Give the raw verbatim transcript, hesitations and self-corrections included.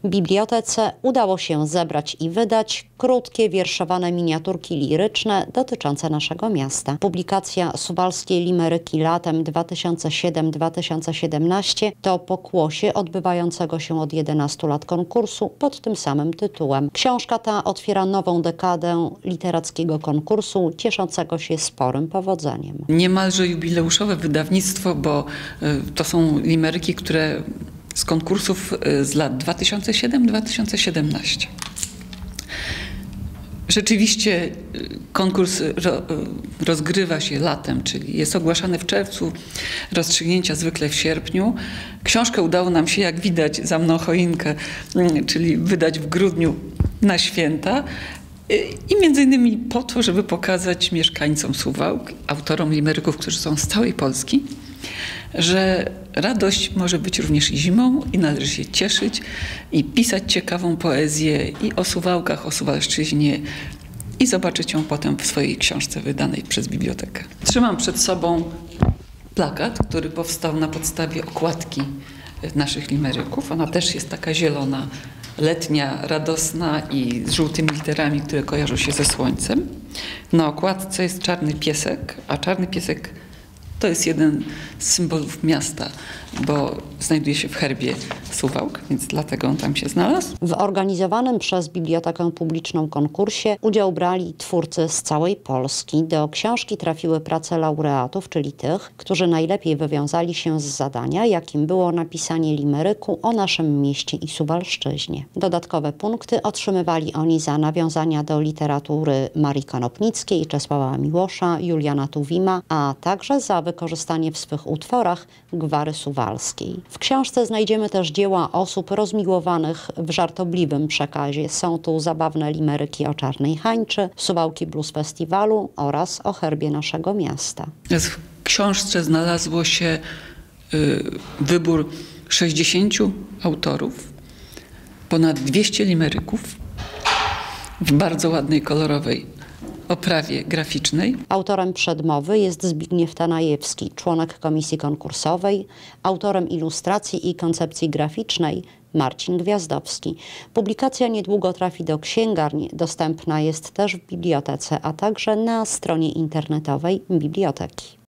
Bibliotece udało się zebrać i wydać krótkie, wierszowane miniaturki liryczne dotyczące naszego miasta. Publikacja Suwalskiej Limeryki latem dwa tysiące siódmy dwa tysiące siedemnaście to pokłosie odbywającego się od jedenastu lat konkursu pod tym samym tytułem. Książka ta otwiera nową dekadę literackiego konkursu, cieszącego się sporym powodzeniem. Niemalże jubileuszowe wydawnictwo, bo to są limeryki, które z konkursów z lat dwa tysiące siódmy dwa tysiące siedemnaście. Rzeczywiście konkurs ro, rozgrywa się latem, czyli jest ogłaszany w czerwcu, rozstrzygnięcia zwykle w sierpniu. Książkę udało nam się, jak widać, za mną choinkę, czyli wydać w grudniu na święta. I między innymi po to, żeby pokazać mieszkańcom Suwałk, autorom limeryków, którzy są z całej Polski, że radość może być również i zimą i należy się cieszyć i pisać ciekawą poezję i o Suwałkach, o Suwalszczyźnie i zobaczyć ją potem w swojej książce wydanej przez bibliotekę. Trzymam przed sobą plakat, który powstał na podstawie okładki naszych limeryków. Ona też jest taka zielona, letnia, radosna i z żółtymi literami, które kojarzą się ze słońcem. Na okładce jest czarny piesek, a czarny piesek to jest jeden z symbolów miasta, bo znajduje się w herbie Suwałk, więc dlatego on tam się znalazł. W organizowanym przez Bibliotekę Publiczną konkursie udział brali twórcy z całej Polski. Do książki trafiły prace laureatów, czyli tych, którzy najlepiej wywiązali się z zadania, jakim było napisanie limeryku o naszym mieście i Suwalszczyźnie. Dodatkowe punkty otrzymywali oni za nawiązania do literatury Marii Konopnickiej, Czesława Miłosza, Juliana Tuwima, a także za wykorzystanie w swych utworach gwary suwalskiej. W książce znajdziemy też dzieła osób rozmiłowanych w żartobliwym przekazie. Są tu zabawne limeryki o Czarnej Hańczy, Suwałki Blues Festiwalu oraz o herbie naszego miasta. W książce znalazło się y, wybór sześćdziesięciu autorów, ponad dwieście limeryków w bardzo ładnej, kolorowej oprawie graficznej. Autorem przedmowy jest Zbigniew Tanajewski, członek komisji konkursowej. Autorem ilustracji i koncepcji graficznej Marcin Gwiazdowski. Publikacja niedługo trafi do księgarni. Dostępna jest też w bibliotece, a także na stronie internetowej biblioteki.